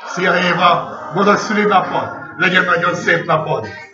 Szia Éva! Boldog szülinapod! Legyen nagyon szép napod!